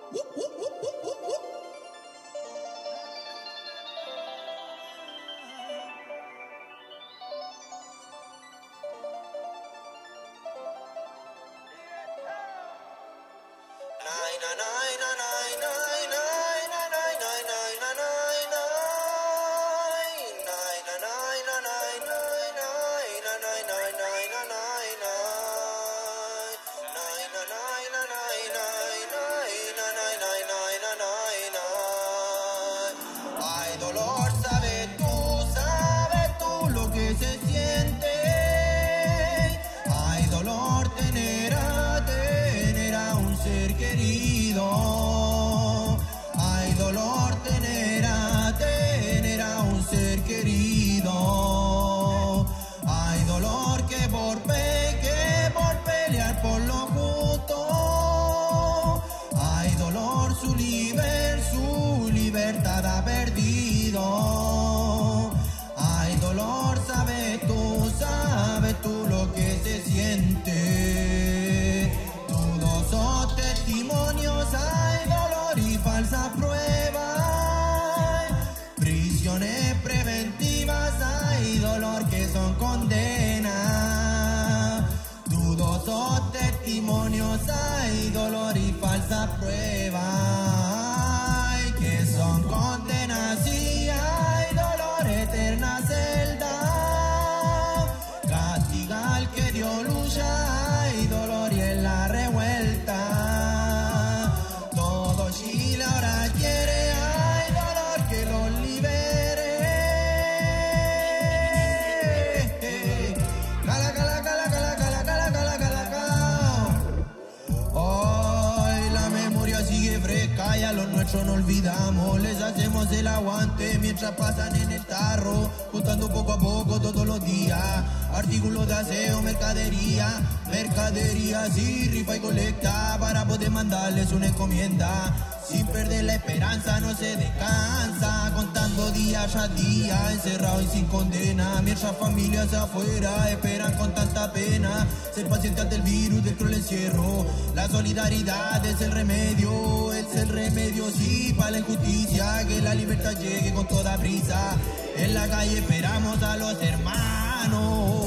Ay, dolor, sabes tú lo que se siente. Ay, dolor, tener a un ser querido. Ay, dolor, tener a un ser querido. Ay, dolor, que por pelear por lo justo. Ay, dolor, su libertad ha perdido. Ay, dolor, sabes tú lo que se siente. Dudosos testimonios, hay dolor y falsas pruebas. Prisiones preventivas, hay dolor que son condenas. Dudosos testimonios, hay dolor y falsas pruebas que son condenas. Y hay dolor, eterna celda. Castiga al que dio lucha, hay dolor y en la revuelta. Todo Chile ahora quiere, hay dolor que los libere. Cala, cala, cala, cala, cala, cala, cala, cala, cala. Hoy la memoria sigue fresca y a los nuestros no olvidamos. Les hacemos el aguante mientras pasan en el tarro, juntando poco a poco todos los días. Artículos de aseo, mercadería, sí, rifa y colecta para poder mandarles una encomienda. Sin perder la esperanza no se descansa, contando día a día, encerrado y sin condena. Mientras familias afuera esperan con tanta pena ser pacientes ante el virus del cruel encierro. La solidaridad es el remedio, sí, para la injusticia, que la libertad llegue con toda prisa. En la calle esperamos a los hermanos.